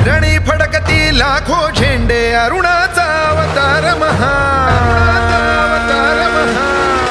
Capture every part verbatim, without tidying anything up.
रणी फडकती लाखो झेंडे अरुणाचा अवतार महा अवतार महा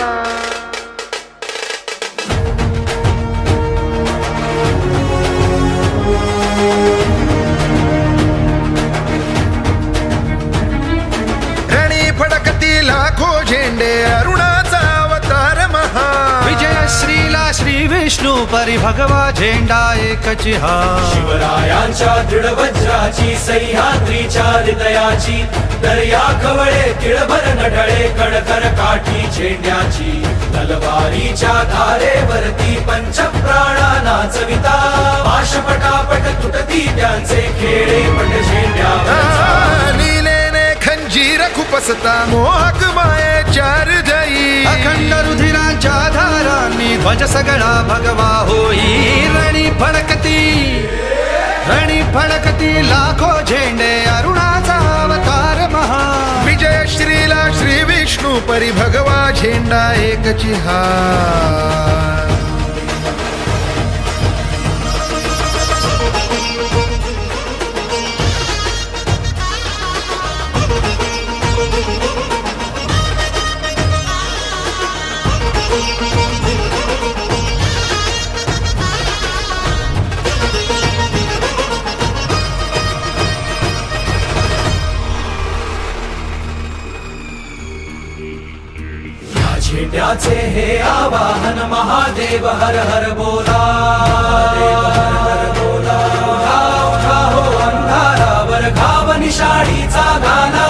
रणी फडकती लाखो झेंडे अरुणाचा अवतार महा विजय श्रीला श्री विष्णू परी भगवा झेंडा एकची हा शिवरायांच्या दृढ वज्राची सह्याद्रीच्या हृदयाची दर्या खवळे तिळभर नढळे कडकर काठी झेंड्याची तलवारीच्या धारेवरती पंचप्राणा नाचविता पाश पटापट तुटती त्यांचे खेळे पट झेंड्यावर लीलेने खंजीर खुपसता मोहक मायेच्या हृदयी अखंड रुधिरांच्या धारांनी ध्वज सगळा भगवा होई रणी फडकती रणी फडकती लाखो झेंडे अरुणाचा अवतार महा विजय श्रीला श्री विष्णू परी भगवा झेंडा एकची हा झेंड्याचे हे आवाहन महादेव हर हर बोला देव हर हर बोला उठा उठा हो अंधारावर घाव निशाणीचा घाला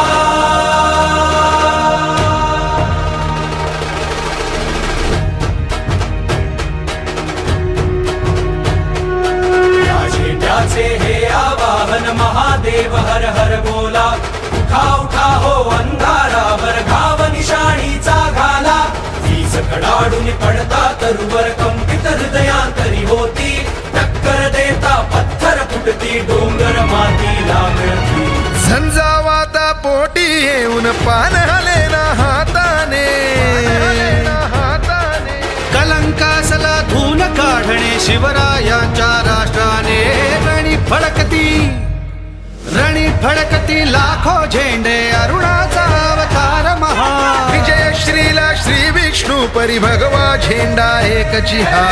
या झेंड्याचे हे आवाहन महादेव हर हर बोला उठा उठा हो अंधारावर घाव निशाणीचा घाला कडाडून पडता तरुवर कंपित हृदयांतरी होती टक्कर देता पत्थर फुटती डोंगर मातीला मिळती झंझावाता पोटी येऊन पान हलेना हाताने कलंकासला धून काढणे शिवरायांच्या राष्ट्राने रणी फडकती रणी फडकती लाखो झेंडे अरुणाचा अवतार महा विजय श्रीला श्री विष्णू परी भगवा झेंडा एकची हा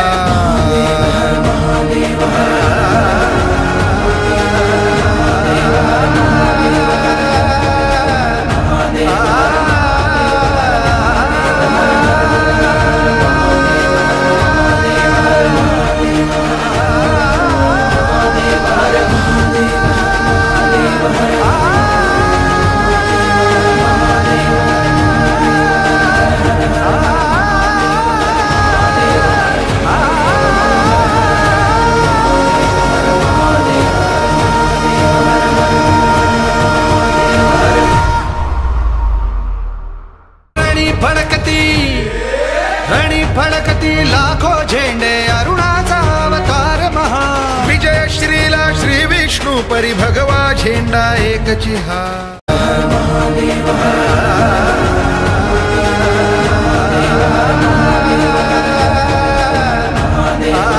रणी फडकती लाखो झेंडे अरुणाचा अवतार महा विजय श्रीला श्री विष्णू परी भगवा झेंडा एकची हा महादेव